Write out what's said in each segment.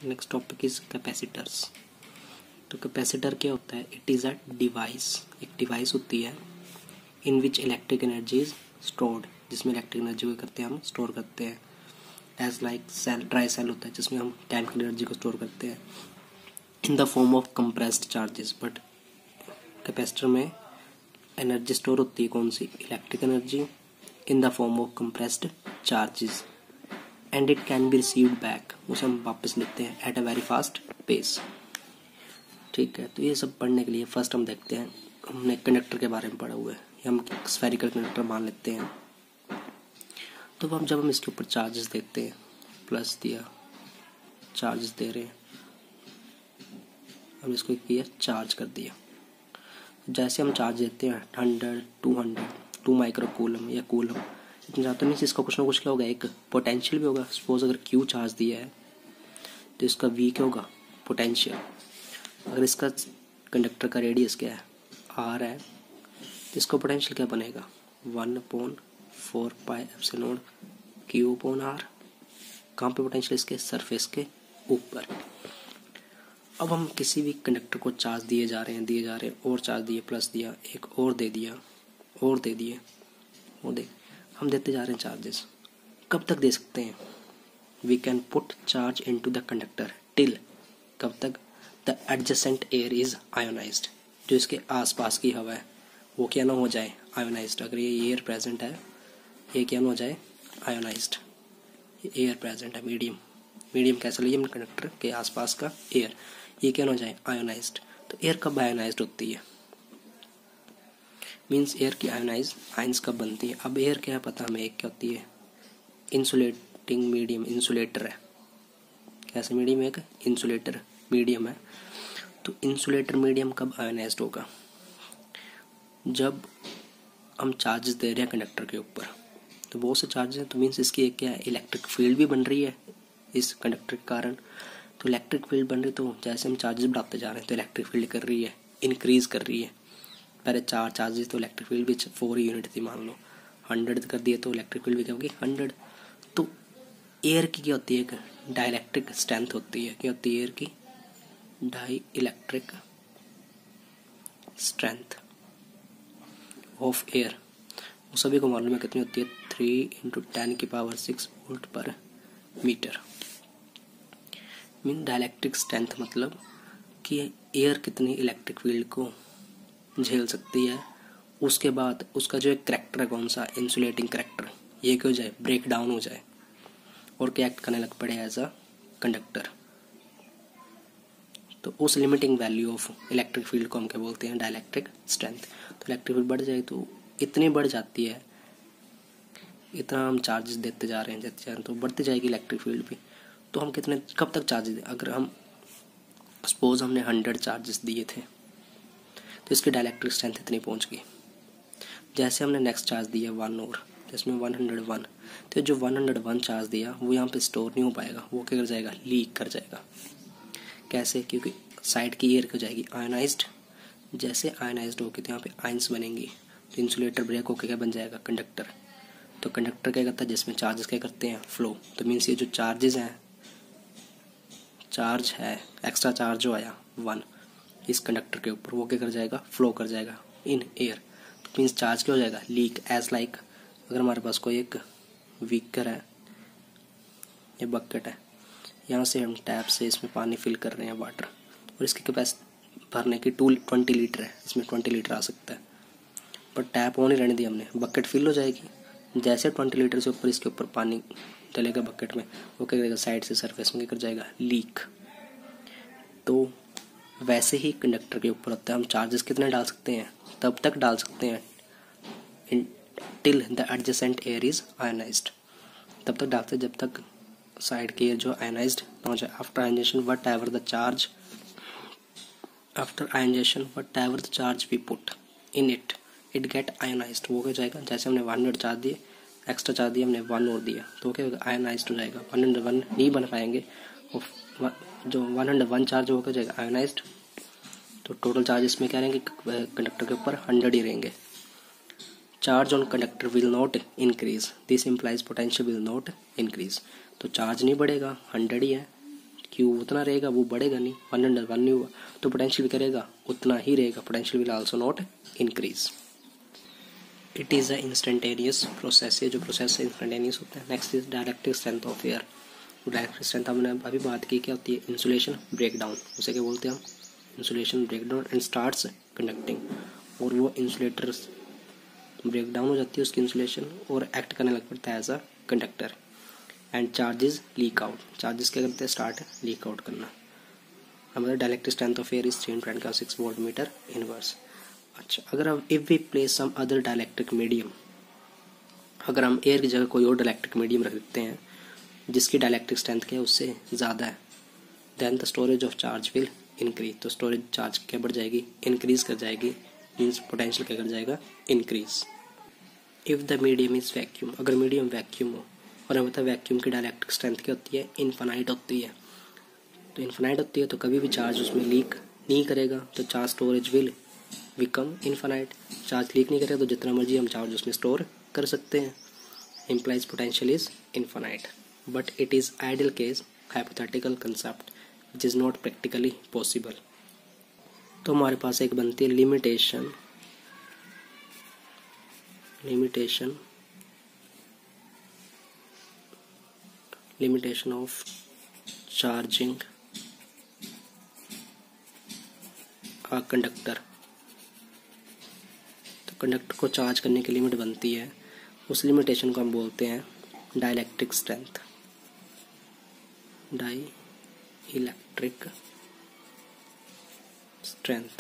Next topic is capacitors. तो capacitor क्या होता है? इट इज़ अ डिवाइस, एक डिवाइस होती है in which electric energy is stored, जिसमें इलेक्ट्रिक एनर्जी को करते हैं हम स्टोर करते हैं। As like cell, dry cell होता है जिसमें हम केमिकल एनर्जी को स्टोर करते हैं in the form of compressed charges. But capacitor में एनर्जी स्टोर होती है कौन सी? Electric energy in the form of compressed charges and it can be received back, उसे हम वापस लेते हैं at a very fast pace. ठीक है, तो ये सब पढ़ने के लिए फर्स्ट हम देखते हैं, हमने कंडक्टर के बारे में पढ़ा हुआ है, हम स्फेरिकल कंडक्टर मान लेते हैं। तो हम जब हम इसके ऊपर चार्जेस देते हैं, प्लस दिया, चार्जेस दे रहे हैं, हम इसको किया चार्ज कर दिया। जैसे हम चार्ज देते हैं 100, 200, 2 माइक्रो कूलम या कूलम, इतना ज़्यादा नहीं, इसका कुछ ना कुछ क्या होगा, एक पोटेंशियल भी होगा। सपोज अगर क्यू चार्ज दिया है तो इसका वी क्या होगा? पोटेंशियल। अगर इसका कंडक्टर का रेडियस क्या है? आर है, तो इसका पोटेंशियल क्या बनेगा? 1/4 pi epsilon Q upon R. कहाँ पे पोटेंशियल? इसके सरफेस के ऊपर। अब हम किसी भी कंडक्टर को चार्ज दिए जा रहे हैं, और चार्ज दिए, प्लस दिया, एक और दे दिया, और दे दिए, वो दे, हम देते जा रहे हैं चार्जेस। कब तक दे सकते हैं? We can put charge into the conductor till, कब तक? The adjacent air is ionised, जो इसके आसपास की हवा है वो क्या ना हो जाए? आयोनाइज्ड। अगर ये एयर प्रेजेंट है, ये क्या ना हो जाए? आयोनाइज्ड। ये एयर प्रेजेंट है, मीडियम कैसा लीजिए हमने? कंडक्टर के आसपास का एयर, ये क्या ना हो जाए? आयोनाइज्ड। तो एयर कब आयोनाइज्ड होती है? मीन्स एयर की आयंस कब बनती है? अब एयर क्या पता हमें, एक क्या होती है? इंसुलेटिंग मीडियम, इंसुलेटर है। कैसे मीडियम? एक इंसुलेटर मीडियम है। तो इंसुलेटर मीडियम कब आयोनाइज्ड होगा? जब हम चार्जेस दे रहे हैं कंडक्टर के ऊपर, तो बहुत से चार्जेस हैं, तो मीन्स इसकी एक क्या है? इलेक्ट्रिक फील्ड भी बन रही है इस कंडक्टर के कारण। तो इलेक्ट्रिक फील्ड बन रही, तो जैसे हम चार्जेस बढ़ाते जा रहे हैं तो इलेक्ट्रिक फील्ड कर रही है, इंक्रीज कर रही है। पहले 4 चार्जेस तो इलेक्ट्रिक फील्ड भी 4 यूनिट थी, मान लो 100 कर दिए तो इलेक्ट्रिक फील्ड भी क्या होगी? 100। तो एयर की क्या होती है? एक डाइलेक्ट्रिक स्ट्रेंथ होती है। क्या होती है एयर की? Dielectric strength of air. वो सभी को मालूम है कितनी होती है? 3 × 10⁻6 वोल्ट पर मीटर। मीन डाइलेक्ट्रिक स्ट्रेंथ मतलब कि एयर कितनी इलेक्ट्रिक फील्ड को झेल सकती है। उसके बाद उसका जो एक करैक्टर है, कौन सा? इंसुलेटिंग करैक्टर, ये क्या हो जाए? ब्रेक डाउन हो जाए और क्या एक्ट करने लग पड़े एज अ कंडक्टर। तो उस limiting value of electric field को हम क्या बोलते हैं? Dielectric strength. तो इलेक्ट्रिक फील्ड बढ़ जाए तो इतनी बढ़ जाती है, इतना हम चार्जेस देते जा रहे हैं तो बढ़ती जाएगी इलेक्ट्रिक फील्ड भी। तो हम कितने, कब तक चार्जेस दें? अगर हम सपोज हमने 100 चार्जेस दिए थे तो इसकी डाइलेक्ट्रिक स्ट्रेंथ इतनी पहुंच गई। जैसे हमने नेक्स्ट चार्ज दिया 1 और, जिसमें 101, तो जो 101 चार्ज दिया वो यहाँ पे स्टोर नहीं हो पाएगा, वो क्या कर जाएगा? लीक कर जाएगा। कैसे? क्योंकि साइड की एयर हो जाएगी आयोनाइज्ड। जैसे आयोनाइज्ड होगी तो यहाँ पे आयंस बनेंगी, तो इंसुलेटर ब्रेक होकर क्या बन जाएगा? कंडक्टर। तो कंडक्टर क्या करता है? जिसमें चार्जेस क्या करते हैं? फ्लो। तो मीन्स ये जो चार्जेस हैं, चार्ज है, एक्स्ट्रा चार्ज जो आया 1 इस कंडक्टर के ऊपर, वो क्या कर जाएगा? फ्लो कर जाएगा इन एयर। तो मीन्स चार्ज क्या हो जाएगा? लीक। एज लाइक अगर हमारे पास कोई एक बीकर है, ये बकेट है, यहाँ से हम टैप से इसमें पानी फिल कर रहे हैं, वाटर, और इसकी कैपेसिटी भरने की 20 लीटर है, इसमें 20 लीटर आ सकता है। पर टैप ऑन ही रहने दी हमने, बकेट फिल हो जाएगी। जैसे 20 लीटर से ऊपर इसके ऊपर पानी डलेगा बकेट में, वो क्या करेगा? साइड से सरफेस में क्या कर जाएगा? लीक। तो वैसे ही कंडक्टर के ऊपर होता है, हम चार्जेस कितने डाल सकते हैं? तब तक डाल सकते हैं till the adjacent air is ionised, तब तक डालते जब तक साइड की एयर जो आयोनाइज्ड ना हो जाए। After ionisation whatever the charge, after ionisation whatever the charge we put in it, it get ionised. वो क्या जाएगा? जैसे हमने 100 चार्ज दिए, एक्स्ट्रा चार्ज दिया हमने 1 और दिया, तो क्या होगा? आयोनाइज्ड हो जाएगा। 101 नहीं बन पाएंगे, जो 101 चार्ज हो जाएगा आयोनाइज्ड। तो टोटल चार्ज इसमें क्या रहेंगे? कंडक्टर के ऊपर 100 ही रहेंगे। Charge on conductor will not increase, this implies potential will not increase. तो चार्ज नहीं बढ़ेगा, 100 ही है, क्यू उतना रहेगा, वो बढ़ेगा नहीं, 1/1 नहीं हुआ, तो पोटेंशियल भी करेगा उतना ही रहेगा, potential will also not increase. It is a instantaneous process, ये जो प्रोसेस है इंस्टेंटेनियस होता है। Next is dielectric strength of air. Dielectric strength हमने अभी बात की, क्या होती है, इंसुलेशन ब्रेकडाउन, उसे क्या बोलते हैं हम, insulation breakdown and starts conducting, और वो इंसुलेटर ब्रेकडाउन हो जाती है उसकी इंसुलेशन और एक्ट करने लग पड़ता है as a conductor. And charges leak out, charges क्या करते हैं, स्टार्ट लीक आउट करना। हमारा dielectric strength of air is 310.6 volt metre inverse. अच्छा, अगर हम if we place some other dielectric medium, अगर हम एयर की जगह कोई और डायलेक्ट्रिक मीडियम रख देते हैं जिसकी डायलेक्ट्रिक स्ट्रेंथ क्या है उससे ज़्यादा है, then the storage of charge will increase, तो स्टोरेज चार्ज क्या बढ़ जाएगी, इंक्रीज कर जाएगी, मीन्स पोटेंशियल क्या कर जाएगा, increase. If the medium is vacuum, अगर मीडियम वैक्यूम हो, और हमें पता है वैक्यूम की डायलेक्ट्रिक स्ट्रेंथ क्या होती है, इनफाइनाइट होती है, तो इनफाइनाइट होती है तो कभी भी चार्ज उसमें लीक नहीं करेगा, तो charge storage will become infinite, charge leak नहीं करेगा तो जितना मर्जी हम चार्ज उसमें स्टोर कर सकते हैं, implies potential is infinite, but it is ideal case hypothetical concept which is not practically possible। तो हमारे पास एक बनती है limitation of charging a conductor. तो कंडक्टर को चार्ज करने की लिमिट बनती है, उस लिमिटेशन को हम बोलते हैं डाइलेक्ट्रिक स्ट्रेंथ, डाइलेक्ट्रिक स्ट्रेंथ।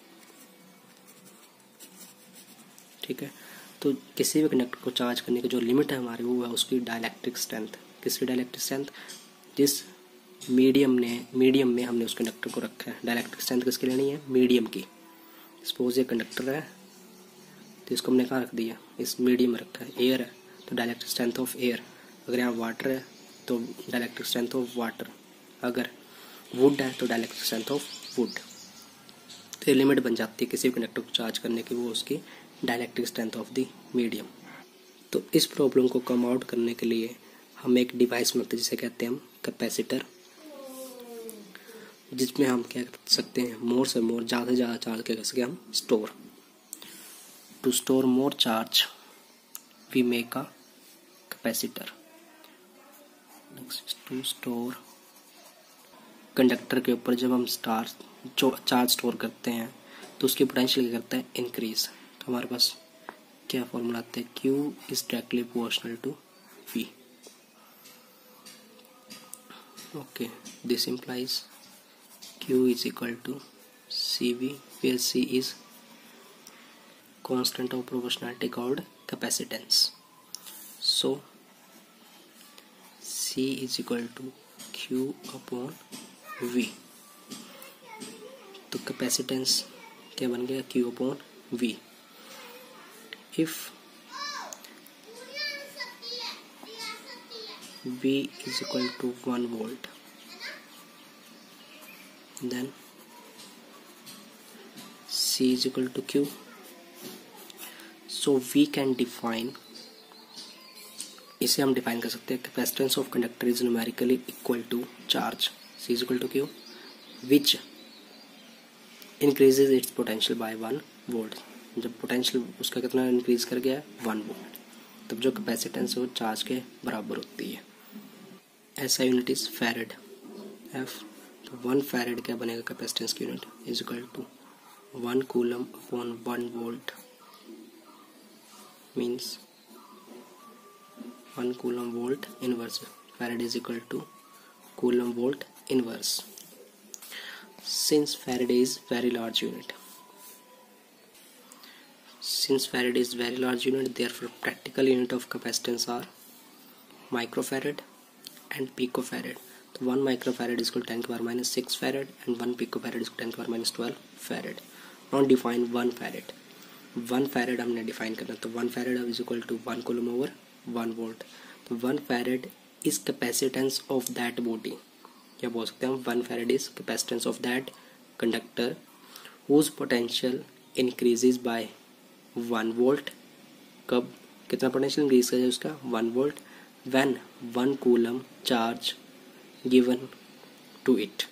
ठीक है, तो किसी भी कंडक्टर को चार्ज करने की जो लिमिट है हमारी वो है उसकी डाइलेक्ट्रिक स्ट्रेंथ। किसकी डाइलेक्ट्रिक स्ट्रेंथ, जिस मीडियम में हमने उस कंडक्टर को रखा है, डाइलेक्ट्रिक स्ट्रेंथ किसकी लेनी है, मीडियम की। सपोज ये कंडक्टर है तो इसको हमने कहाँ रख दिया, इस मीडियम में रखा है, एयर है तो डायलेक्ट्रिक स्ट्रेंथ ऑफ एयर, अगर यहाँ वाटर है तो डायलेक्ट्रिक स्ट्रेंथ ऑफ वाटर, अगर वुड है तो डायलेक्ट्रिक स्ट्रेंथ ऑफ वुड। तो ये लिमिट बन जाती है किसी भी कंडक्टर को चार्ज करने की, वो उसकी dielectric strength of the medium. तो इस प्रॉब्लम को कम आउट करने के लिए हम एक डिवाइस में जिसे कहते हैं हम कैपेसिटर, जिसमें हम क्या कर सकते हैं, मोर से मोर, ज़्यादा से ज़्यादा चार्ज क्या कर सके हम, store. To store more charge we make a capacitor. Next, to store, conductor के ऊपर जब हम चार्ज स्टोर करते हैं तो उसकी पोटेंशियल क्या करता है, इंक्रीज। तो हमारे पास क्या फॉर्मूला आता है, Q is directly proportional to V। Okay, this implies Q is equal to CV, where C is constant of proportionality called capacitance. So C is equal to Q upon V। तो capacitance क्या बन गया, Q upon V। If V is equal to 1 volt, then C is equal to Q। So we can define, इसे हम define कर सकते हैं, capacitance of conductor is numerically equal to charge C is equal to Q which increases its potential by 1 volt। जब potential उसका कितना increase कर गया, 1 वोल्ट, तब जो कैपेसिटेंस है वो चार्ज के बराबर होती है। ऐसा यूनिट इज फैरेड, F। तो 1 फैरेड क्या बनेगा कैपेसिटेंस की unit, is equal to 1 coulomb upon 1 volt, means 1 coulomb volt inverse. Farad is equal to coulomb volt inverse। Since Faraday is very large unit, therefore practical unit of capacitance are microfarad and picofarad। तो 1 microfarad is equal to 10 to the power minus 6 farad and 1 picofarad is equal to 10 to the power minus 12 farad। Now define 1 farad। 1 farad हमने define करना, तो 1 farad is equal to 1 coulomb over 1 volt। तो 1 farad is capacitance of that body, क्या बोल सकते हैं हम, 1 farad is capacitance of that conductor whose potential increases by 1 volt। कब कितना पोटेंशियल इंक्रीज कर जाए उसका, 1 volt, when 1 coulomb charge given to it.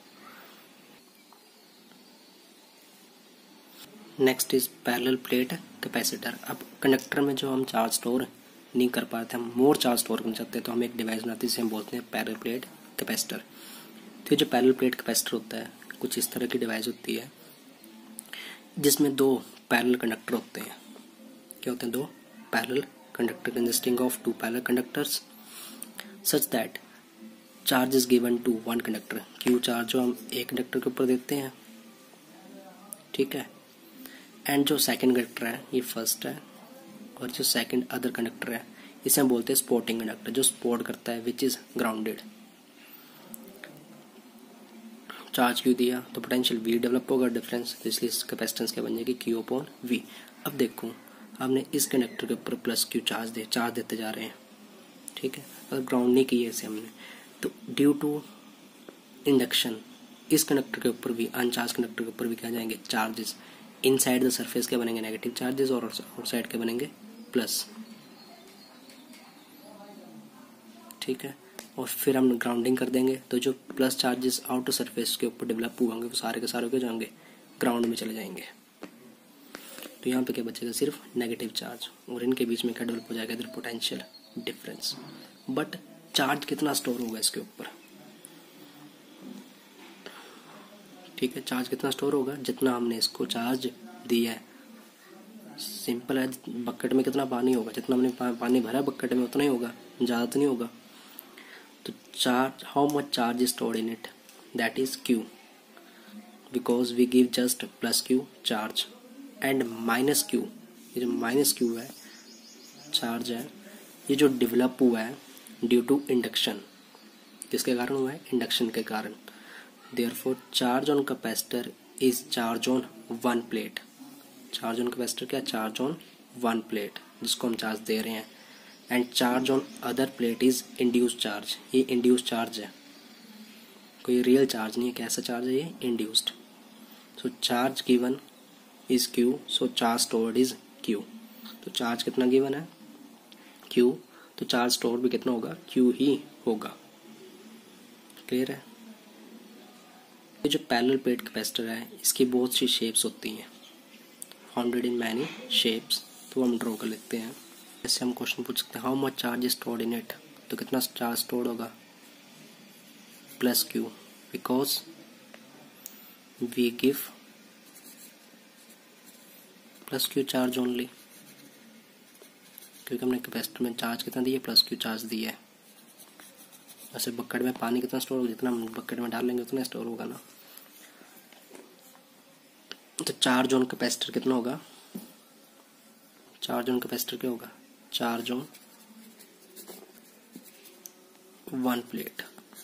Next is parallel plate capacitor. अब कंडक्टर में जो हम चार्ज स्टोर नहीं कर पाते, हम मोर चार्ज स्टोर करना चाहते हैं, तो हम एक डिवाइस बनाते हैं जिसे हम बोलते हैं पैरेलल प्लेट कैपेसिटर। तो जो पैरेलल प्लेट कैपेसिटर होता है कुछ इस तरह की डिवाइस होती है जिसमें दो पैरेलल कंडक्टर होते हैं। क्या होते हैं? दो parallel conductor consisting of two parallel conductors such that charge is given to one conductor. Q charge जो हम एक कंडक्टर के ऊपर देते हैं, ठीक है, एंड जो सेकंड कंडक्टर है ये फर्स्ट है, और जो सेकंड अदर कंडक्टर है इसे हम बोलते हैं सपोर्टिंग कंडक्टर, जो सपोर्ट करता है, which is grounded. Charge Q दिया तो पोटेंशियल वी डेवलप होगा, डिफरेंस, तो इसलिए कैपेसिटेंस क्या बन जाएगी? Q upon V. अब देखो हमने इस कंडक्टर के ऊपर प्लस क्यू चार्ज देते जा रहे हैं, ठीक है, अगर ग्राउंड नहीं किया इसे हमने, तो ड्यू टू इंडक्शन इस कंडक्टर के ऊपर भी, अनचार्ज कंडक्टर के ऊपर भी क्या जाएंगे? चार्जेस। इनसाइड द सरफेस क्या बनेंगे? नेगेटिव चार्जेस, और आउटसाइड क्या बनेंगे? प्लस, ठीक है। और फिर हम ग्राउंडिंग कर देंगे तो जो प्लस चार्जेस आउटर सरफेस के ऊपर डेवलप हुए होंगे वो सारे के सारे क्या जाएंगे? ग्राउंड में चले जाएंगे। तो यहाँ पे क्या बचेगा? सिर्फ नेगेटिव चार्ज, और इनके बीच में क्या डेवलप हो जाएगा? इधर पोटेंशियल डिफरेंस। बट चार्ज कितना स्टोर होगा इसके ऊपर? ठीक है, चार्ज कितना स्टोर होगा? जितना हमने इसको चार्ज दिया है। सिंपल है, बकेट में कितना पानी होगा, जितना हमने पानी भरा बकेट में उतना ही होगा, ज़्यादा तो नहीं होगा। तो charge, how much charge is stored in it, that is Q, because we give just plus Q charge and minus Q. ये जो माइनस क्यू है चार्ज है, ये जो डेवलप हुआ है ड्यू टू इंडक्शन। किसके कारण हुआ है? इंडक्शन के कारण। Therefore, charge on capacitor is charge on one plate. Charge on capacitor क्या? Charge on one plate, जिसको हम चार्ज दे रहे हैं। And charge on other plate is induced charge. ये induced charge है, कोई रियल चार्ज नहीं है। कैसा चार्ज है ये? induced. So charge given is Q. So charge stored is Q. तो चार्ज कितना गिवन है? Q. तो चार्ज स्टोर भी कितना होगा? Q ही होगा। क्लियर है? ये जो पैरेलल प्लेट कैपेसिटर है इसकी बहुत सी शेप्स होती हैं, फाउंडेड इन मैनी शेप्स। तो हम ड्रॉ कर लेते हैं। जैसे हम क्वेश्चन पूछ सकते हैं how much charge is stored in it, तो कितना चार्ज स्टोर्ड होगा? Plus Q, because we give plus Q charge only, क्योंकि हमने कैपेसिटर में चार्ज कितना दिया? प्लस क्यू चार्ज दिया है। वैसे बकेट में पानी कितना स्टोर होगा? जितना हम बकेट में डालेंगे उतना स्टोर होगा ना। तो चार्ज ऑन कैपेसिटर कितना होगा? चार्ज ऑन कैपेसिटर क्या होगा? चार्ज ऑन वन प्लेट,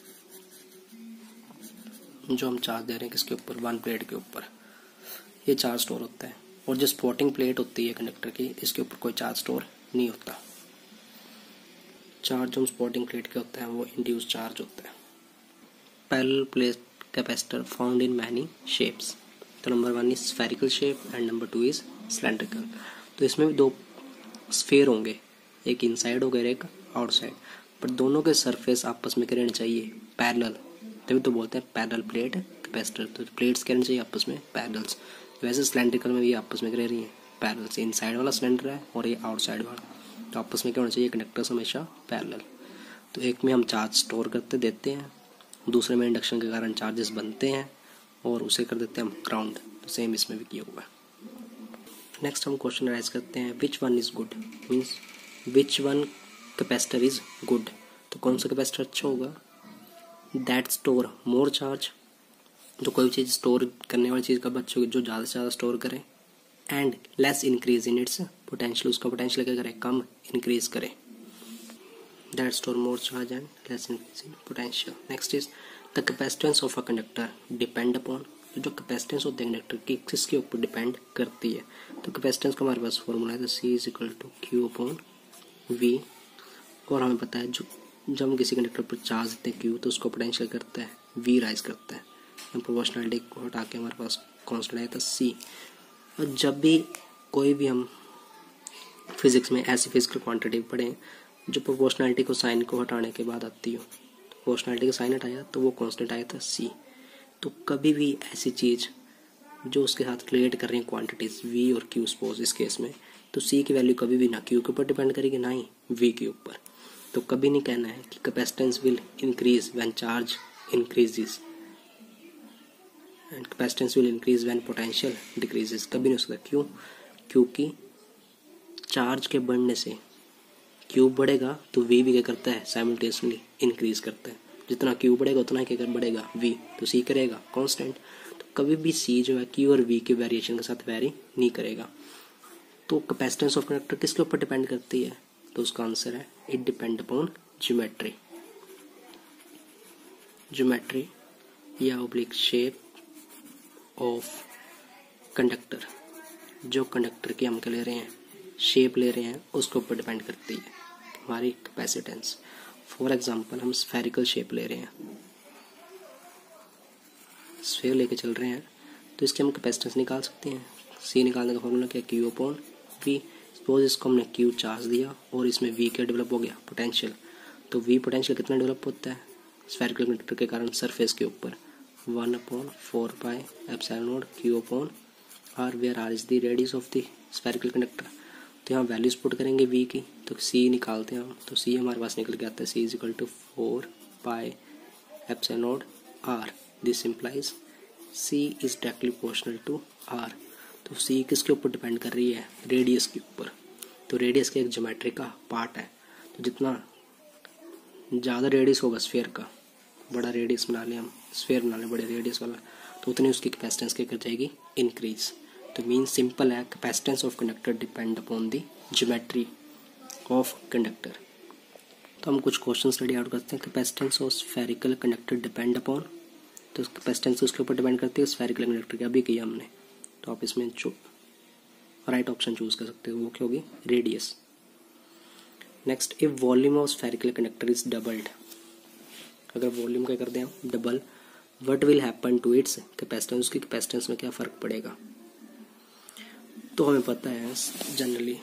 जो हम चार्ज दे रहे हैं किसके ऊपर? वन प्लेट के ऊपर, ये चार्ज स्टोर होता है। और जो सपोर्टिंग प्लेट होती है कंडक्टर की, इसके ऊपर कोई चार्ज स्टोर नहीं होता। चार्ज ऑन सपोर्टिंग प्लेट क्या होता है? वो इंड्यूस चार्ज होता है। Parallel plate capacitor found in many shapes. तो number 1 is spherical shape and number 2 is cylindrical. तो इसमें भी दो स्फेयर होंगे, एक इनसाइड होगा और एक आउटसाइड, पर दोनों के सरफेस आपस में क्या रहने चाहिए? पैरेलल, तभी तो बोलते हैं पैरेलल प्लेट कैपेसिटर। तो प्लेट्स क्या रहने चाहिए आपस में? पैरेलल्स। वैसे सिलेंड्रिकल में भी आपस में क्या रह रही हैं? पैरेलल्स। इनसाइड वाला सिलेंडर है और ये आउटसाइड वाला, तो आपस में क्या होना चाहिए? कंडक्टर्स हमेशा पैरेलल। तो एक में हम चार्ज स्टोर करते देते हैं, दूसरे में इंडक्शन के कारण चार्जेस बनते हैं और उसे कर देते हैं हम ग्राउंड। तो सेम इसमें भी किया हुआ है। नेक्स्ट हम क्वेश्चन राइज करते हैं which one is good, means which one capacitor is good. तो कौन सा कैपेसिटर अच्छा होगा? दैट स्टोर मोर चार्ज, जो कोई चीज़ स्टोर करने वाली चीज़ कब अच्छी होगी? जो ज़्यादा से ज़्यादा स्टोर करे, and less increase in its potential, उसका पोटेंशियल क्या करे? कम इंक्रीज करे। That store more charge and less increase in potential. Next is the capacitance of a conductor depend upon. जो कैपेसिटेंस होती है कंडक्टर की किसके ऊपर डिपेंड करती है? तो कैपेसिटेंस का हमारे पास फॉर्मूला है, तो C is equal to Q upon V. और हमें पता है जब हम किसी कंडक्टर पर चार्ज देते हैं Q, तो उसको पोटेंशियल करता है V राइज करता है। हम प्रोपोर्शनलिटी को हटा के हमारे पास कॉन्स्टेंट आया था C। और जब भी कोई भी हम फिजिक्स में ऐसी फिजिकल क्वांटिटी पढ़ें जो प्रोपोर्शनलिटी को साइन को हटाने के बाद आती हो, प्रोपोर्शनैलिटी का साइन हटाया तो वो कांस्टेंट आया था सी। तो कभी भी ऐसी चीज़ जो उसके साथ रिलेट कर रही है क्वांटिटीज वी और क्यू सपोज इस केस में, तो सी की वैल्यू कभी भी ना क्यू के ऊपर डिपेंड करेगी ना ही वी के ऊपर। तो कभी नहीं कहना है कि capacitance will increase when charge increases and capacitance will increase when potential decreases, कभी नहीं हो सकता। क्यों? क्योंकि चार्ज के बढ़ने से क्यू बढ़ेगा तो वी भी क्या करता है, साइमल्टेनियसली इंक्रीज करता है। जितना क्यू बढ़ेगा उतना ही क्या बढ़ेगा, वी, तो सी करेगा कांस्टेंट। तो कभी भी सी जो है क्यू और वी के वेरिएशन के साथ वेरी नहीं करेगा। तो कैपेसिटेंस ऑफ कंडक्टर किसके ऊपर डिपेंड करती है? तो उसका आंसर है it depend upon geometry. Geometry या ऑब्लिक शेप ऑफ कंडक्टर, जो कंडक्टर की हम क्या ले रहे हैं, शेप ले रहे हैं, उसके ऊपर डिपेंड करती है हमारी कैपेसिटेंस। फॉर एग्जांपल हम स्फेरिकल शेप ले रहे हैं, स्फेयर लेके चल रहे हैं, तो इसके हम कैपेसिटेंस निकाल सकते हैं। सी निकालने का फॉर्मूला क्या, क्यू अपॉन वी। सपोज इसको हमने क्यू चार्ज दिया और इसमें वी क्या डेवलप हो गया, पोटेंशियल। तो वी पोटेंशियल कितना डेवलप होता है स्फेरिकल कंडक्टर के कारण सरफेस के ऊपर, 1/4πε0 Q upon R, where R is the radius of the spherical conductor. तो यहाँ वैल्यूज पुट करेंगे वी की, तो सी निकालते हैं हम, तो सी हमारे पास निकल के आता है C is equal to 4πε0 R. This implies C is directly proportional to R. तो सी किसके ऊपर डिपेंड कर रही है, रेडियस के ऊपर। तो रेडियस का एक ज्योमेट्री का पार्ट है, तो जितना ज़्यादा रेडियस होगा स्फीयर का, बड़ा रेडियस बना लें हम, स्फीयर बना लें बड़े रेडियस वाला, तो उतनी उसकी कैपेसिटेंस क्या कर जाएगी, इंक्रीज। तो मीन सिंपल है, capacitance of conductor depend upon the geometry of conductor. तो हम कुछ क्वेश्चन स्टडी आउट करते हैं। Capacitance of spherical conductor depend upon, तो कैपेसिटेंस उसके ऊपर डिपेंड करती है स्फेरिकल कंडक्टर की, अभी किया हमने। तो आप इसमें राइट ऑप्शन चूज कर सकते हो, वो क्या होगी, radius. Next, if volume of spherical conductor is doubled, अगर वॉल्यूम क्या कर दें हम double, what will happen to its capacitance, उसकी कैपेसिटेंस में क्या फर्क पड़ेगा। तो हमें पता है जनरली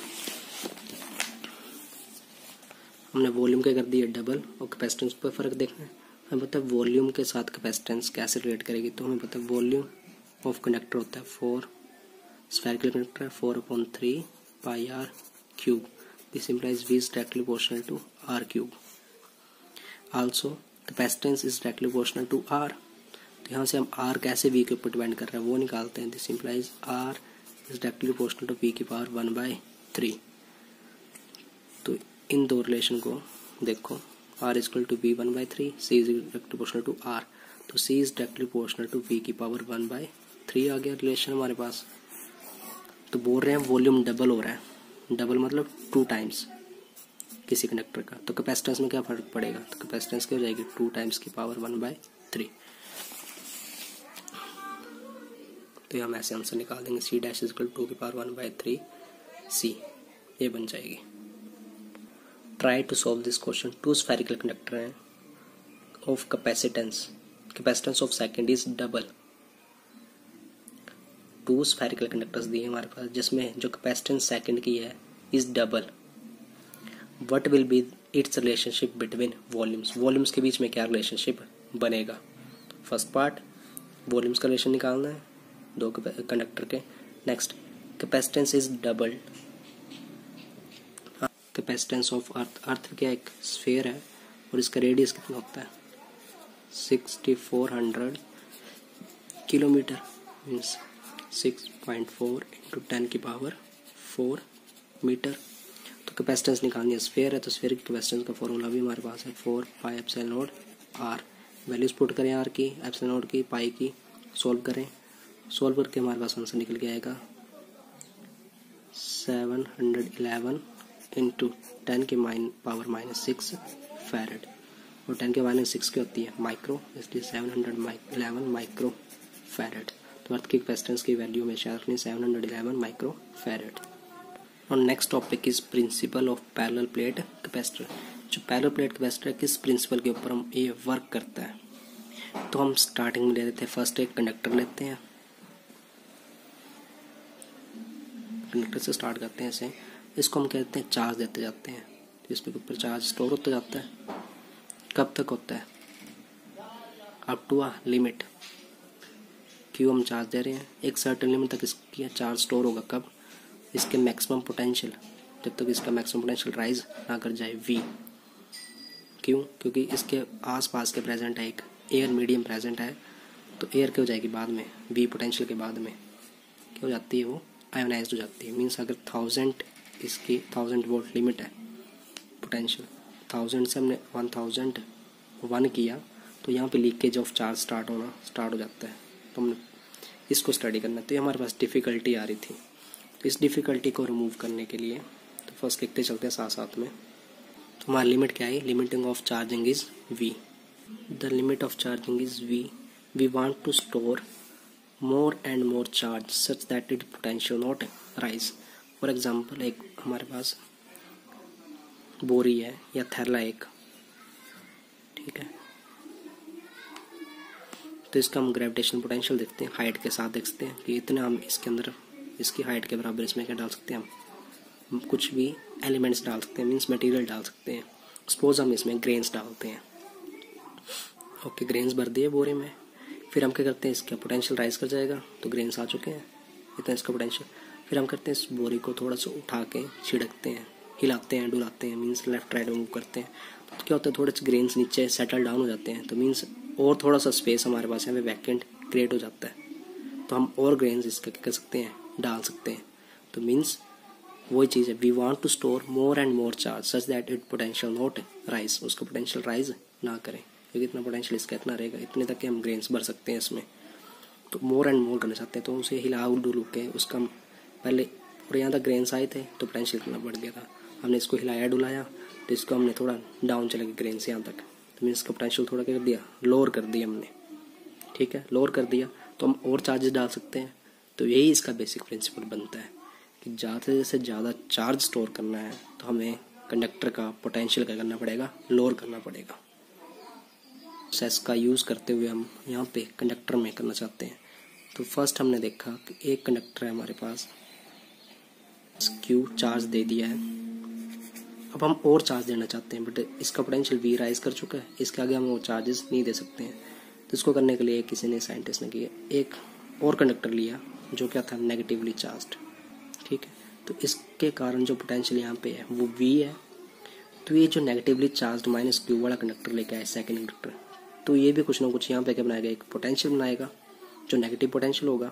हमने वॉल्यूम क्या कर दिया डबल और कैपेसिटेंस पर फर्क देखना है। हमें पता है वॉल्यूम के साथ कैपेसिटेंस कैसे रिलेट करेगी, तो हमें पता है वॉल्यूम ऑफ कंडक्टर होता है 4, spherical conductor 4/3πr cube. This implies v is directly proportional to r cube. Also capacitance is directly proportional to r. तो यहाँ से हम r कैसे v के ऊपर डिपेंड कर रहे हैं वो निकालते हैं। This implies r is directly proportional to v की पावर 1/3। तो इन दो रिलेशन को देखो, r is equal to v 1/3, c is directly proportional to r, तो c is directly proportional to v की पावर 1/3 आ गया रिलेशन हमारे पास। तो बोल रहे हैं वॉल्यूम डबल हो रहा है, डबल मतलब 2 टाइम्स किसी कंडक्टर का, तो कैपेसिटेंस में क्या फर्क पड़ेगा, तो कैपेसिटेंस क्या हो जाएगी 2 टाइम्स की पावर 1/3। तो हम ऐसे आंसर निकाल देंगे, c डैश इज इक्वल 2 की पावर 1/3 c, ये बन जाएगी। Try to solve this question. 2 spherical conductor हैं of capacitance of second is double. 2 spherical conductors दिए हमारे पास जिसमें जो कैपेसिटेंस सेकंड की है is double. What will be its relationship between volumes, volumes के बीच में क्या रिलेशनशिप बनेगा। फर्स्ट पार्ट वॉल्यूम्स का रिलेशन निकालना है 2 कंडक्टर के। Next, capacitance is double, capacitance of earth क्या एक स्फीयर है और इसका रेडियस कितना होता है 6400 किलोमीटर, मीन्स 6.4 × 10 की पावर 4 मीटर। तो कैपेसिटेंस निकालनी है, स्फीयर है तो स्फीयर की कैपेसिटेंस का फॉर्मूला भी हमारे पास है 4πε0 r। वैल्यूज पुट करें r की, ε0 की, पाई की, सॉल्व करें। सॉल्व करके हमारे पास आंसर निकल के आएगा 711 × 10 की पावर -6 फैरेड, और 10 के -6 की होती है माइक्रो, इसलिए 711 माइक्रो फैरेड। तो अर्थ की कैपेसिटेंस की वैल्यू हमेशा रखनी 711 माइक्रो फैरेड। और next topic is principle of parallel plate capacitor. जो पैरेलल प्लेट कैपेसिटर है किस प्रिंसिपल के ऊपर हम ये वर्क करता है, तो हम स्टार्टिंग में ले लेते हैं, फर्स्ट एक कंडक्टर लेते हैं, कंडक्टर से स्टार्ट करते हैं ऐसे, इसको हम कहते हैं चार्ज देते जाते हैं, तो इसमें ऊपर चार्ज स्टोर होता जाता है। कब तक होता है? Up to a limit. क्यों हम चार्ज दे रहे हैं? एक सर्टेन लिमिट तक इसकी चार्ज स्टोर होगा। कब? इसके मैक्सिमम पोटेंशियल, जब तक इसका मैक्सिमम पोटेंशियल राइज ना कर जाए, वी। क्यों? क्योंकि इसके आसपास के प्रेजेंट है एक एयर मीडियम प्रेजेंट है, तो एयर क्या हो जाएगी बाद में, वी पोटेंशियल के बाद में क्या हो जाती है, वो आयोनाइज्ड हो जाती है। मीन्स अगर 1000 इसकी 1000 वोल्ट लिमिट है पोटेंशियल, 1000 से हमने 1001 किया, तो यहाँ पे लीकेज ऑफ चार्ज स्टार्ट हो जाता है। तो हमने इसको स्टडी करना, तो ये हमारे पास डिफ़िकल्टी आ रही थी। तो इस डिफ़िकल्टी को रिमूव करने के लिए तो फर्स्ट लिखते चलते हैं साथ साथ में। तो हमारी लिमिट क्या है? Limiting of charging is V. The limit of charging is V. We want to store more and more charge such that its potential not rise. For example एक हमारे पास बोरी है या थैला एक, ठीक है, तो इसका हम ग्रेविटेशनल पोटेंशियल देखते हैं, हाइट के साथ देखते हैं कि इतना हम इसके अंदर इसकी हाइट के बराबर इसमें क्या डाल सकते हैं, हम कुछ भी एलिमेंट्स डाल सकते हैं, मीन्स मटेरियल डाल सकते हैं। सपोज हम इसमें ग्रेन्स डालते हैं, ओके, ग्रेन्स भर दिए बोरे में, फिर हम क्या करते हैं, इसका पोटेंशियल राइज कर जाएगा, तो ग्रेन्स आ चुके हैं, इतना इसका पोटेंशियल। फिर हम करते हैं इस बोरी को थोड़ा सा उठा के छिड़कते हैं, हिलाते हैं, डुलाते हैं, मीन्स लेफ्ट राइट मूव करते हैं, तो क्या होता है, थोड़े से ग्रेन्स नीचे सेटल डाउन हो जाते हैं, तो मीन्स और थोड़ा सा स्पेस हमारे पास यहाँ पे वैकेंट क्रिएट हो जाता है, तो हम और ग्रेन्स इसका क्या कर सकते हैं, डाल सकते हैं। तो मीन्स वही चीज़ है, we want to store more and more charge such that it potential not rise, उसका पोटेंशियल राइज ना करें, क्योंकि इतना पोटेंशियल इसका इतना रहेगा, इतने तक के हम ग्रेन्स भर सकते हैं इसमें। तो मोर एंड मोर करना चाहते हैं, तो उसे हिला डुलू के उसका पहले, और यहाँ तक ग्रेन्स आए थे तो पोटेंशियल इतना बढ़ गया था, हमने इसको हिलाया डुलाया, तो इसको हमने थोड़ा डाउन चले गए ग्रेन्स यहाँ तक, तो मीन्स इसका पोटेंशियल थोड़ा क्या कर दिया, लोअर कर दिया हमने, ठीक है, लोअर कर दिया, तो हम और चार्जेस डाल सकते हैं। तो यही इसका बेसिक प्रिंसिपल बनता है कि ज़्यादा से ज़्यादा चार्ज स्टोर करना है तो हमें कंडक्टर का पोटेंशियल क्या करना पड़ेगा, लोअर करना पड़ेगा। प्रोसेस का यूज़ करते हुए हम यहाँ पे कंडक्टर में करना चाहते हैं। तो फर्स्ट हमने देखा कि एक कंडक्टर है हमारे पास, क्यू चार्ज दे दिया है, अब हम और चार्ज देना चाहते हैं, बट इसका पोटेंशियल वी राइज कर चुका है, इसके आगे हम और चार्जेस नहीं दे सकते हैं। तो इसको करने के लिए किसी ने, साइंटिस्ट ने किया, एक और कंडक्टर लिया जो क्या था, नेगेटिवली चार्ज्ड, ठीक है, तो इसके कारण जो पोटेंशियल यहाँ पे है वो वी है। तो ये जो नेगेटिवली चार्ज्ड माइनस क्यू वाला कंडक्टर लेके आए सेकेंड कंडक्टर, तो ये भी कुछ ना कुछ यहाँ पे क्या बनाएगा, एक पोटेंशियल बनाएगा जो नेगेटिव पोटेंशियल होगा।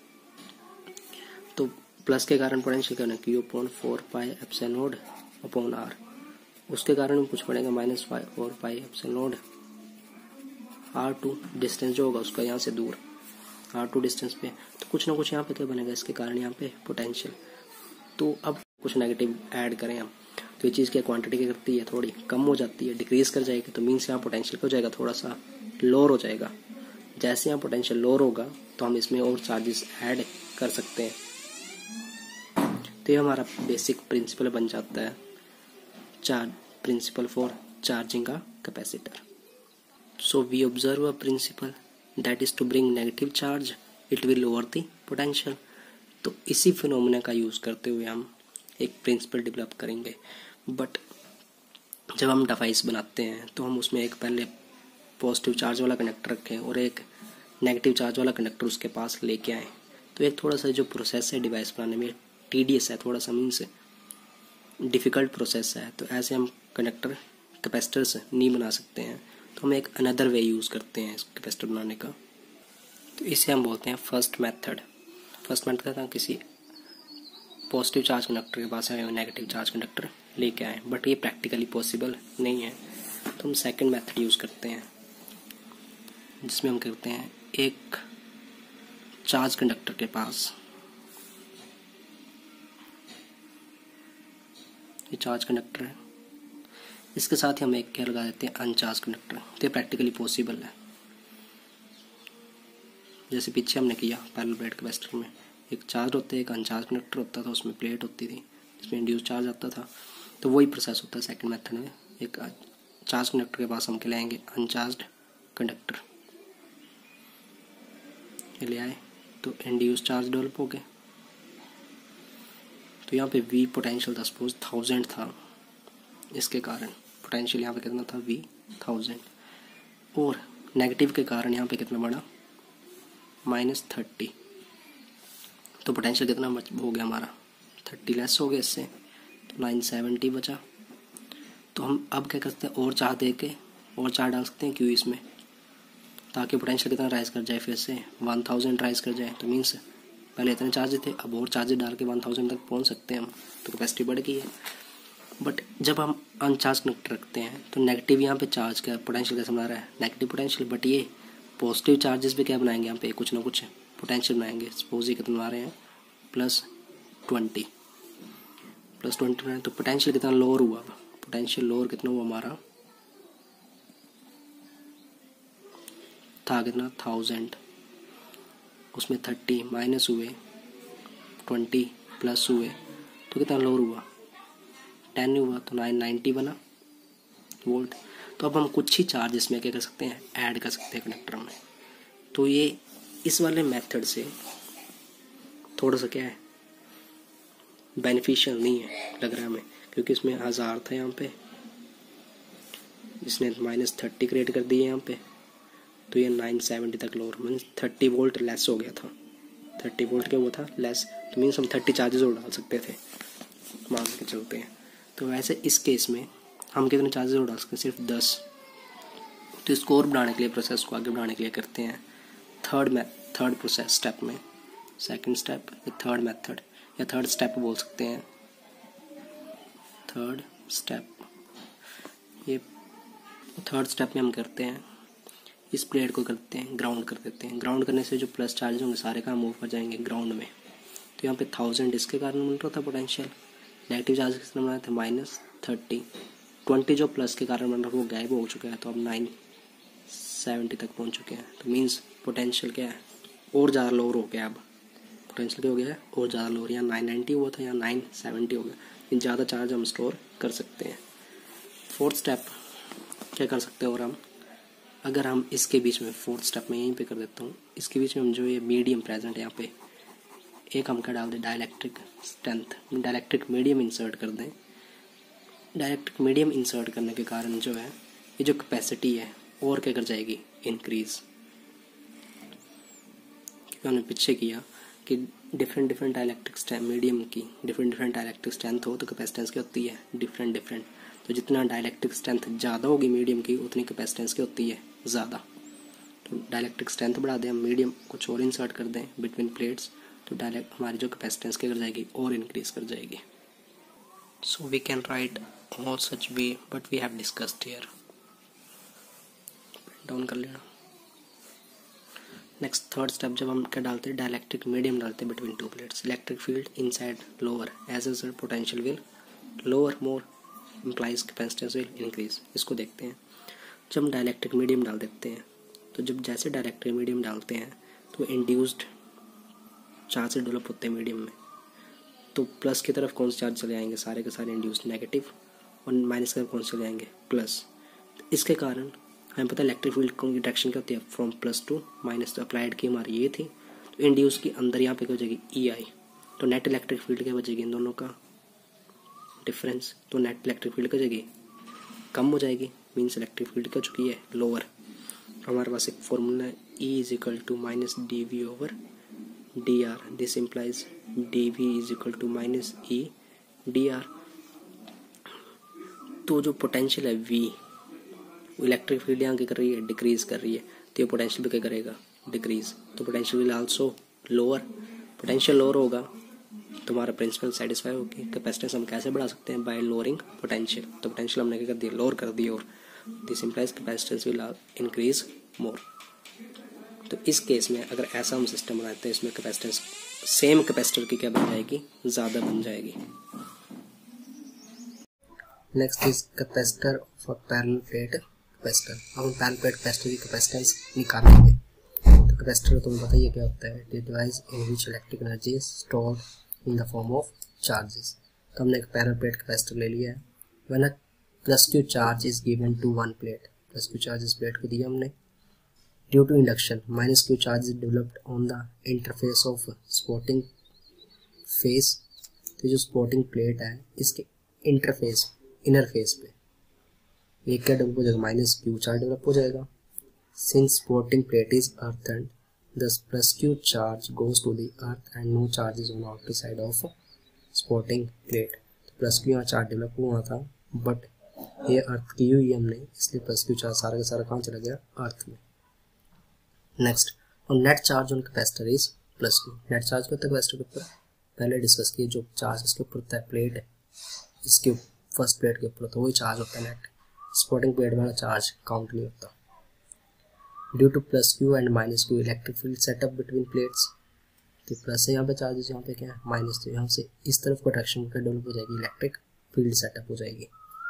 तो प्लस के कारण पोटेंशियल करना Q upon 4 pi epsilon naught upon R, उसके कारण भी कुछ पड़ेगा minus 4 pi epsilon naught R2, distance जो होगा उसका यहाँ से दूर, R2 डिस्टेंस पे, तो कुछ ना कुछ यहाँ पे क्या बनेगा, इसके कारण यहाँ पे पोटेंशियल। तो अब कुछ नेगेटिव ऐड करें हम, तो ये चीज़ की क्वांटिटी क्या करती है, थोड़ी कम हो जाती है, डिक्रीज कर जाएगी, तो मीन्स यहाँ पोटेंशियल क्या हो जाएगा, थोड़ा सा लोअर हो जाएगा। जैसे यहाँ पोटेंशियल लोअर होगा तो हम इसमें और चार्जेस ऐड कर सकते हैं। तो ये हमारा बेसिक प्रिंसिपल बन जाता है, principle for charging a capacitor. So we observe a principle that is to bring negative charge, it will lower the potential. तो इसी फिनोमेना का यूज़ करते हुए हम एक प्रिंसिपल डेवलप करेंगे। बट जब हम डिवाइस बनाते हैं तो हम उसमें एक पहले पॉजिटिव चार्ज वाला कंडक्टर रखें और एक नेगेटिव चार्ज वाला कंडक्टर उसके पास लेके आए। तो एक थोड़ा सा जो प्रोसेस है डिवाइस बनाने में टीडियस है, थोड़ा सा मीन्स डिफ़िकल्ट प्रोसेस है। तो ऐसे हम कंडक्टर कैपेसिटर्स नहीं बना सकते हैं, तो हम एक अनदर वे यूज़ करते हैं इस कैपेसिटर बनाने का। तो इसे हम बोलते हैं फर्स्ट मेथड। फर्स्ट मेथड था किसी पॉजिटिव चार्ज कंडक्टर के पास है नेगेटिव चार्ज कंडक्टर लेके आए, बट ये प्रैक्टिकली पॉसिबल नहीं है, तो हम सेकंड मेथड यूज़ करते हैं, जिसमें हम करते हैं एक चार्ज कंडक्टर के पास, ये चार्ज कंडक्टर है, इसके साथ ही हम एक क्या लगा देते हैं अनचार्ज कंडक्टर। तो ये प्रैक्टिकली पॉसिबल है। जैसे पीछे हमने किया पैरेलल प्लेट कैपेसिटर में, एक चार्ज होता है, एक अनचार्ज कंडक्टर होता था, उसमें प्लेट होती थी जिसमें इंड्यूस चार्ज आता था। तो वही प्रोसेस होता है सेकंड मेथड में, एक चार्ज कंडक्टर के पास हम क्या लाएंगे, अनचार्ज कंडक्टर ले आए, तो इंड्यूस चार्ज डेवलप हो गए। तो यहाँ पे वी पोटेंशियल था, सपोज 1000 था, इसके कारण पोटेंशियल यहाँ पे कितना था V1000, और नेगेटिव के कारण यहाँ पे कितना बढ़ा -30, तो पोटेंशियल कितना हो गया हमारा 30 लेस हो गया इससे, तो 970 बचा। तो हम अब क्या करते हैं, और चार्ज दे के और चार्ज डाल सकते हैं क्यों इसमें, ताकि पोटेंशियल कितना राइज कर जाए, फिर से 1000 राइज कर जाए। तो मीन्स पहले इतने चार्ज थे, अब और चार्ज डाल के 1000 तक पहुंच सकते हैं हम, तो कैपेसिटी बढ़ गई है। बट जब हम अनचार्ज कनेक्टर रखते हैं तो नेगेटिव यहाँ पे चार्ज का पोटेंशियल कैसे बना रहा है, नेगेटिव पोटेंशियल, बट ये पॉजिटिव चार्जेस भी क्या बनाएंगे यहाँ पे, कुछ ना कुछ पोटेंशियल बनाएंगे। सपोज ये कितना बना रहे हैं +20 बनाए, तो पोटेंशियल कितना लोअर हुआ, पोटेंशियल लोअर कितना हुआ हमारा था कितना 1000, उसमें 30 माइनस हुए 20 प्लस हुए, तो कितना लोअर हुआ 10 हुआ, तो 990 बना वोल्ट। तो अब हम कुछ ही चार्ज इसमें क्या कर सकते हैं, ऐड कर सकते हैं कनेक्टर में। तो ये इस वाले मेथड से थोड़ा सा क्या है बेनिफिशियल नहीं है लग रहा है हमें, क्योंकि इसमें 1000 था यहाँ पे, इसने -30 क्रिएट कर दिए यहाँ पे, तो ये 970 तक लोअर, मीन्स 30 वोल्ट लेस हो गया था। 30 वोल्ट क्या वो था लेस, तो मीन्स हम 30 चार्जेस और डाल सकते थे, मान के चलते हैं। तो वैसे इस केस में हम कितने चार्जेस और डाल सकते हैं, सिर्फ 10। तो इसको और बढ़ाने के लिए, प्रोसेस को आगे बढ़ाने के लिए करते हैं थर्ड प्रोसेस स्टेप में, सेकंड स्टेप या थर्ड मेथड या थर्ड स्टेप बोल सकते हैं, थर्ड स्टेप। ये थर्ड स्टेप में हम करते हैं, इस प्लेट को करते हैं ग्राउंड कर देते हैं। ग्राउंड करने से जो प्लस चार्ज होंगे सारे काम मूव कर जाएंगे ग्राउंड में। तो यहाँ पे 1000 इसके कारण मिल रहा था पोटेंशियल, नेगेटिव चार्ज किसने बनाए थे -30, 20 जो प्लस के कारण बन रहा वो गायब हो चुका है, तो अब 970 तक पहुँच चुके हैं। तो मीन्स पोटेंशियल क्या है और ज़्यादा लोअर हो गया, अब पोटेंशियल क्या हो गया है और ज़्यादा लोअर, यहाँ 990 हुआ था यहाँ 970 हो गया, ज़्यादा चार्ज हम स्टोर कर सकते हैं। फोर्थ स्टेप क्या कर सकते हैं, और हम अगर हम इसके बीच में फोर्थ स्टेप में यहीं पे कर देता हूँ, इसके बीच में हम जो ये मीडियम प्रेजेंट है यहाँ पे, एक हम क्या डाल दें dielectric strength, dielectric medium insert कर दें। डाइलेक्ट्रिक मीडियम इंसर्ट करने के कारण जो है ये जो कैपेसिटी है और क्या कर जाएगी इंक्रीज, क्योंकि हमने पीछे किया कि डिफरेंट डाइलेक्ट्रिक मीडियम की डिफरेंट डाइलेक्ट्रिक स्ट्रेंथ हो तो कैपेसिटेंस क्या होती है डिफरेंट। तो जितना डाइलेक्ट्रिक स्ट्रेंथ ज़्यादा होगी मीडियम की, उतनी कैपेसिटेंस क्या होती है ज़्यादा। तो डाइलेक्ट्रिक स्ट्रेंथ बढ़ा दें, हम मीडियम कुछ और इंसर्ट कर दें बिटवीन प्लेट्स, तो डायरेक्ट हमारी जो कैपेसिटेंस क्या कर जाएगी और इंक्रीज कर जाएगी। So we can write all such way but we have discussed here, down कर लेना। नेक्स्ट थर्ड स्टेप जब हम क्या डालते हैं डाइलेक्ट्रिक मीडियम डालते हैं between two plates, electric field inside lower as a potential will lower more implies capacitance will increase. इसको देखते हैं, जब हम डाइलेक्ट्रिक मीडियम डाल देते हैं तो जब जैसे डाइलेक्ट्रिक मीडियम डालते हैं तो इंड्यूस्ड चार्ज डेवलप होते हैं मीडियम में, तो प्लस की तरफ कौन से चार्ज चले आएंगे, सारे के सारे इंड्यूस्ड नेगेटिव, और माइनस की तरफ कौन से चले आएंगे प्लस। इसके कारण हमें पता है इलेक्ट्रिक फील्ड की डायरेक्शन क्या होती है फ्रॉम प्लस टू माइनस। तो अप्लाइड की हमारी ये थी, तो इंड्यूस की अंदर यहाँ पे क्या हो जाएगी EI, तो नेट इलेक्ट्रिक फील्ड क्या बचेगी इन दोनों का डिफरेंस, तो नेट इलेक्ट्रिक फील्ड क्या हो जाएगी कम हो जाएगी, मीन्स इलेक्ट्रिक फील्ड क्या चुकी है लोअर। हमारे पास एक फॉर्मूला है E = -dV/dr, this implies dV = -E/dr। तो जो पोटेंशियल है V, इलेक्ट्रिक फील्ड यहाँ क्या कर रही है डिक्रीज कर रही है, तो ये पोटेंशियल भी क्या करेगा डिक्रीज, तो potential will also lower. Potential lower होगा तो हमारा प्रिंसिपल सेटिस्फाई होगी। कैपेसिटेंस हम कैसे बढ़ा सकते हैं बाय लोअरिंग पोटेंशियल, तो पोटेंशियल हमने क्या कर दिया लोअर कर दिया, और this implies capacitance will increase more. तो इस केस में अगर ऐसा हम सिस्टम बनाते हैं इसमें कैपेसिटेंस सेम कैपेसिटर की क्या बन जाएगी ज़्यादा बन जाएगी। Next is capacitor of a parallel plate capacitor. अब हम पैरेलल प्लेट कैपेसिटर की कैपेसिटेंस निकालेंगे। तो कैपेसिटर तुम्हें बताइए क्या होता है, it device in which electric energy stored in the form of charges. तो हमने एक पैरेलल प्लेट कैपेसिटर ले लिया है। When a +q charge is given to one plate, +q charge इस प्लेट को दिया हमने, due to induction -q charge is developed on the interface of sporting face. तो जो स्पोर्टिंग प्लेट है इसके इंटरफेस इनर फेस पे एक क्या डेवलप हो जाएगा, माइनस क्यू चार्ज डेवलप हो जाएगा। Since supporting plate is earthen thus plus q charge goes to the earth and no charge is on the outer side of supporting plate। तो plus Q यहाँ charge develop हुआ था, but ये अर्थ की हुई हमने, इसलिए प्लस क्यू चार्ज सारा का सारा कहाँ चला गया, अर्थ में। नेक्स्ट, और net charge on capacitor is plus Q. Net charge क्या होता है कैपेसिटर के ऊपर, पहले डिस्कस किए, जो चार्ज इसके ऊपर होता है, प्लेट है इसके फर्स्ट प्लेट के ऊपर, तो वही चार्ज होता है नेट। सपोर्टिंग प्लेट वाला चार्ज काउंट नहीं होता। Due to plus Q and minus Q electric field setup between plates, तो प्लस है यहाँ पे चार्जेस, यहाँ पे क्या है माइनस, तो यहाँ से इस तरफ को अट्रैक्शन का डेवलप हो जाएगी, इलेक्ट्रिक फील्ड सेटअप हो जाएगी,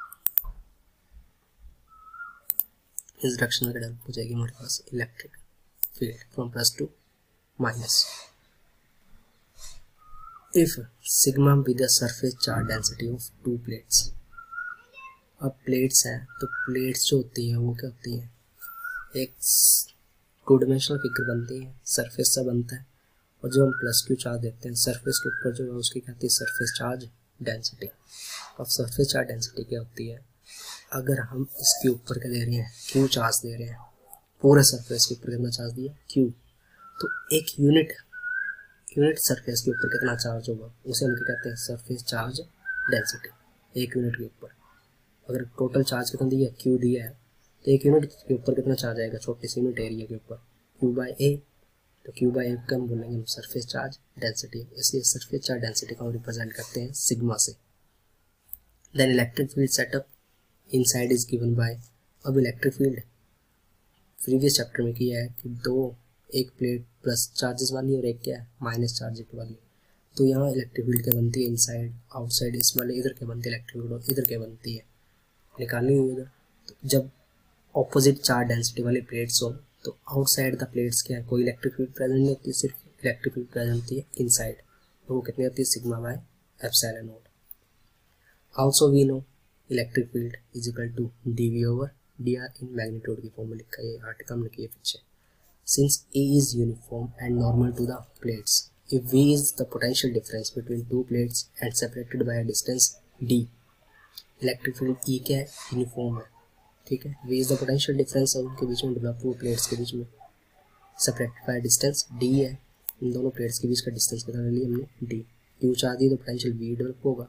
इस डायरेक्शन में डेवलप हो जाएगी हमारे पास electric field from plus to minus. If sigma with the surface charge density of two plates, अब प्लेट्स हैं तो प्लेट्स जो होती हैं वो क्या होती हैं, एक टू डिमेंशनल फिगर बनती है, सरफेस सा बनता है, और जो हम प्लस क्यू चार्ज देते हैं सरफेस के ऊपर जो है उसकी कहती है सरफेस चार्ज डेंसिटी। अब सरफेस चार्ज डेंसिटी क्या होती है, अगर हम इसके ऊपर क्या दे रहे हैं, क्यू चार्ज दे रहे हैं, पूरे सरफेस के ऊपर कितना चार्ज दिया, क्यू, तो एक यूनिट सरफेस के ऊपर कितना चार्ज होगा उसे हम क्या कहते हैं, सरफेस चार्ज डेंसिटी। एक यूनिट के ऊपर अगर टोटल चार्ज कितना दिया, क्यू दिया है, तो एक यूनिट के ऊपर कितना चार्ज आएगा, छोटे से यूनिट एरिया के ऊपर, क्यू बाई ए, तो क्यू बाई ए का हम बोलेंगे हम सरफेस चार्ज डेंसिटी, इसलिए सरफेस चार्ज डेंसिटी को हम रिप्रेजेंट करते हैं सिग्मा से। Then electric field setup inside is given by, अब इलेक्ट्रिक फील्ड प्रीवियस चैप्टर में किया है कि दो, एक प्लेट प्लस चार्जेस वाली और एक क्या है माइनस चार्जेस वाली, तो यहाँ इलेक्ट्रिक फील्ड क्या बनती है, इनसाइड आउटसाइड, इस वाले इधर क्या बनती है इलेक्ट्रिक फील्ड, और इधर क्या बनती है, निकालनी हुई उधर। तो जब ऑपोजिट चार्ज डेंसिटी वाली प्लेट्स हो तो आउटसाइड द प्लेट्स क्या है, कोई इलेक्ट्रिक फील्ड प्रेजेंट नहीं होती, सिर्फ इलेक्ट्रिक फील्ड प्रेजेंट होती है इनसाइड, तो वो कितनी होती है, sigma by epsilon nought. Also we know electric field is equal to dv over dr in magnitude की फॉर्म में लिखा है, ये आर्टिकल में किए पीछे। Since A is uniform and normal to the plates, if V is the potential difference between two plates and separated by a distance d, electric field E क्या है, यूनिफॉर्म है, ठीक है। V is the potential difference है उनके बीच में, develop हुए plates के बीच में, सेपरेटेड बाय डिस्टेंस d है, इन दोनों प्लेट्स के बीच का डिस्टेंस कितना ले लिया हमने, d। क्यू चार्ज दी तो पोटेंशियल V डेवलप होगा,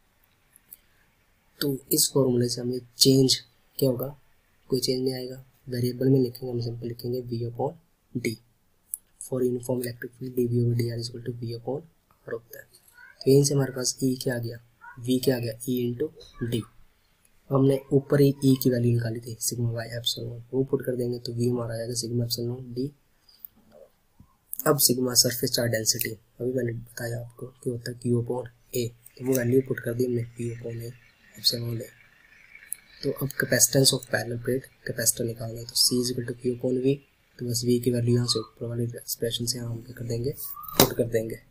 तो इस फॉर्मूले से हमें चेंज क्या होगा, कोई चेंज नहीं आएगा, वेरिएबल में लिखेंगे हम, सिंपल लिखेंगे V upon d for uniform electric field, dv over dr is equal to V upon r होता है। तो यहीं से हमारे पास E क्या आ गया, V क्या आ गया, E इंटू डी। हमने ऊपर ही E की वैल्यू निकाली थी सिग्मा बाई एप्सिलॉन, वो पुट कर देंगे तो V हमारा आ जाएगा सिग्मा एप्सिलॉन डी। अब सिग्मा सरफेस चार्ज डेंसिटी, अभी मैंने बताया आपको कि होता है Q अपॉन A, तो वो वैल्यू पुट कर दी हमने Q upon A epsilon A। तो अब capacitance of parallel plate, capacitor निकालना है, तो C is equal to Q upon V, तो बस V की वैल्यू यहाँ से ऊपर वाली एक्सप्रेशन से हम क्या कर देंगे, पुट कर देंगे।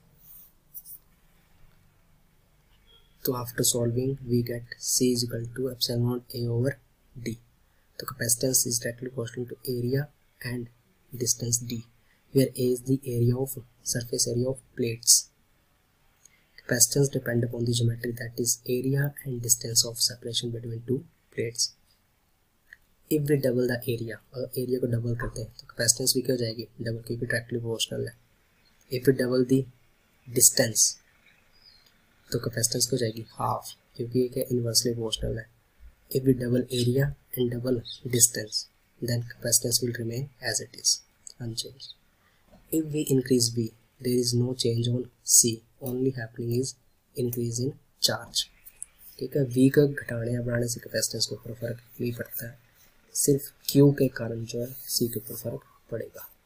तो after solving we get C is equal to epsilon A over D। तो capacitance is directly proportional to area and distance D, where A is the area of surface area of plates। Capacitance depend upon the geometry, that is area and distance of separation between two plates। If we double the area, अगर area को double करते हैं तो capacitance भी क्या हो जाएगी, double, क्योंकि directly proportional है। If we double the distance, तो कैपेसिटेंस हो जाएगी हाफ, क्योंकि ये क्या इन्वर्सली प्रोपोर्शनल है। If we double area and double distance then capacitance will remain as it is unchanged. If we increase V, there is no change on C, only happening is increase in charge, ठीक है। V का घटाने या बढ़ाने से capacitance के ऊपर फर्क नहीं पड़ता है, सिर्फ Q के कारण जो है C के ऊपर फर्क पड़ेगा।